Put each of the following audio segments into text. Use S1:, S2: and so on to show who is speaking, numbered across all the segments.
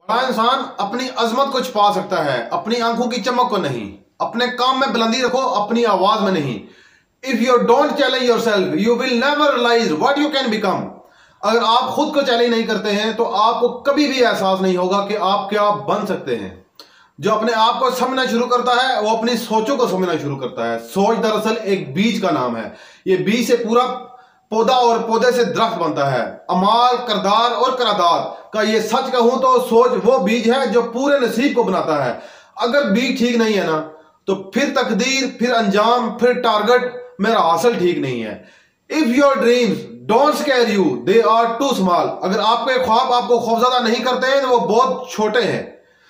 S1: बड़ा इंसान अपनी अजमत को छुपा सकता है, अपनी आंखों की चमक को नहीं। अपने काम में बुलंदी रखो, अपनी आवाज में नहीं। If you don't challenge yourself you will never realise what you can become. अगर आप खुद को चैलेंज नहीं करते हैं तो आपको कभी भी एहसास नहीं होगा कि आप क्या बन सकते हैं। जो अपने आप को समझना शुरू करता है वो अपनी सोचों को समझना शुरू करता है। सोच दरअसल एक बीज का नाम है। ये बीज से पूरा पौधा और पौधे से दरख्त बनता है। अमाल, करदार और करादात का ये सच कहूं तो सोच वो बीज है जो पूरे नसीब को बनाता है। अगर बीज ठीक नहीं है ना तो फिर तकदीर, फिर अंजाम, फिर टारगेट मेरा हासिल ठीक नहीं है। If your dreams don't scare you they are too small. अगर आपके ख्वाब आपको खौफजदा नहीं करते हैं तो वो बहुत छोटे हैं।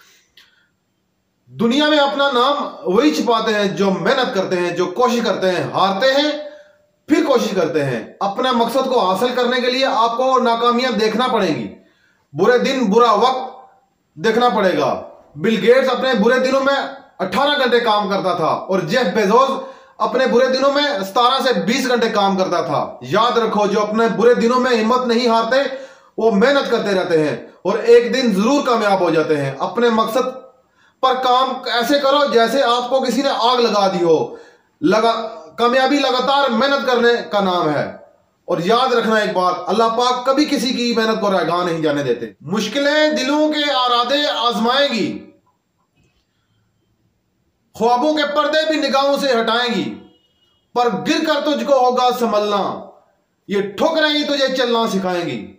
S1: दुनिया में अपना नाम वही छिपाते हैं जो मेहनत करते हैं, जो कोशिश करते हैं, हारते हैं फिर कोशिश करते हैं। अपने मकसद को हासिल करने के लिए आपको नाकामियां देखना पड़ेंगी, बुरे दिन, बुरा वक्त देखना पड़ेगा। बिल गेट्स अपने बुरे दिनों में 18 घंटे काम करता था और जेफ बेजोस अपने बुरे दिनों में 17 से 20 घंटे काम करता था। याद रखो, जो अपने बुरे दिनों में हिम्मत नहीं हारते वो मेहनत करते रहते हैं और एक दिन जरूर कामयाब हो जाते हैं। अपने मकसद पर काम ऐसे करो जैसे आपको किसी ने आग लगा दी हो। कामयाबी लगातार मेहनत करने का नाम है। और याद रखना एक बात, अल्लाह पाक कभी किसी की मेहनत को रैगा नहीं जाने देते। मुश्किलें दिलों के आरादे आजमाएंगी, ख्वाबों के पर्दे भी निगाहों से हटाएंगी, पर गिर कर तुझको होगा संभलना, ये ठोकरें ही तुझे चलना सिखाएंगी।